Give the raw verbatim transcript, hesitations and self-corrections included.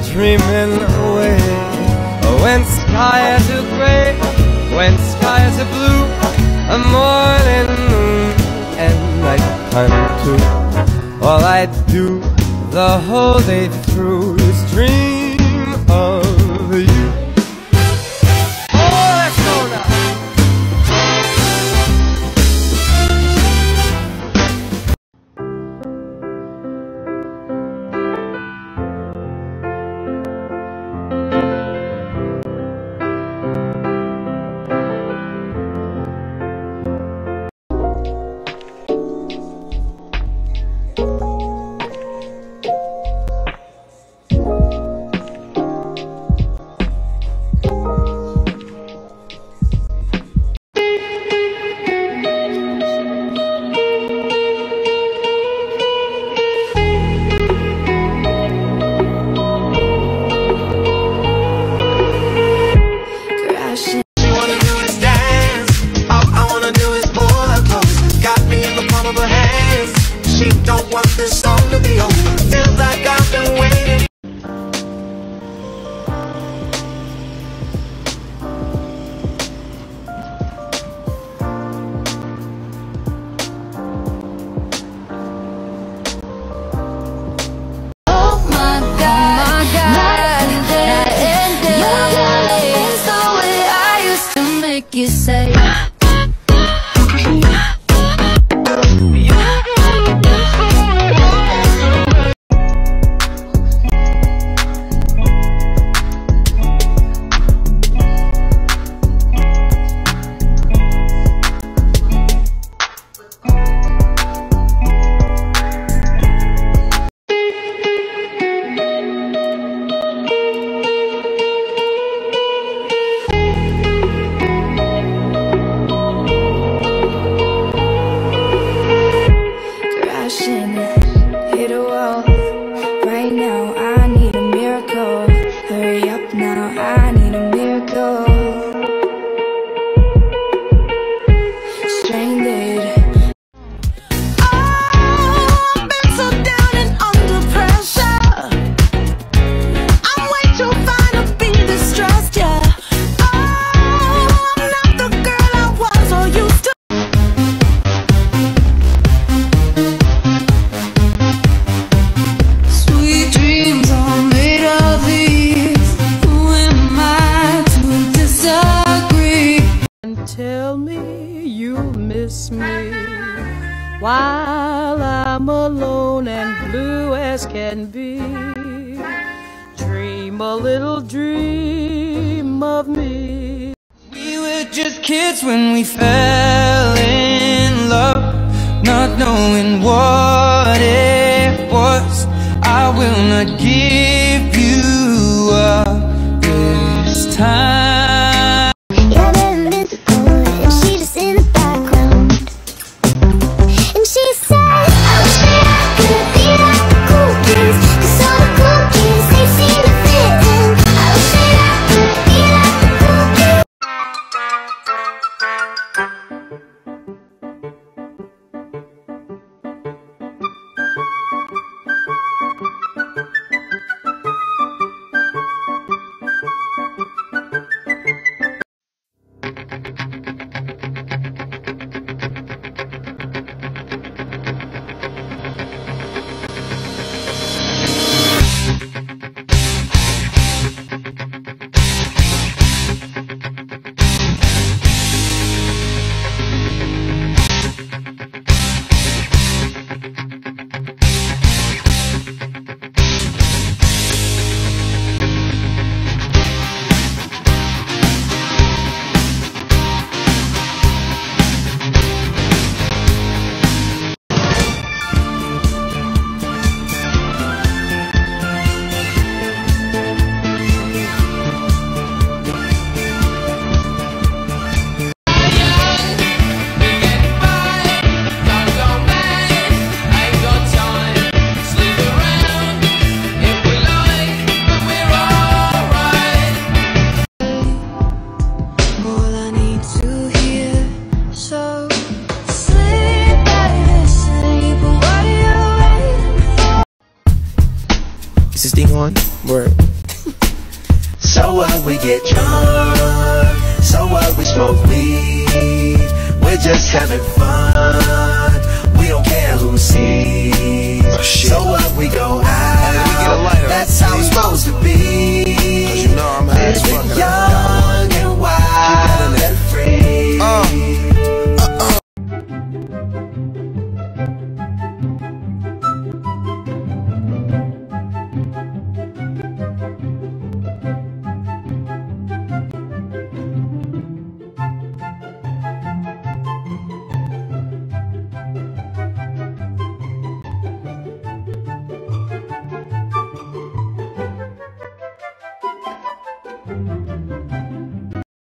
dreaming away. When skies are gray, when skies are blue, a morning moon and nighttime too. All I do the whole day through is dream of you. Oh, let's go now. You say hit a wall. Right now I need a miracle. Hurry up now, I need a miracle. Stranded. Oh, I've been so down and under pressure. I'm way too fine to be distressed, yeah. Oh, I'm not the girl I was or used to. Tell me you miss me while I'm alone and blue as can be. Dream a little dream of me. We were just kids when we fell in love, not knowing what it was. I will not give you up this time. Is this thing on? Word. So what, we get drunk. So what, we smoke weed. We're just having fun.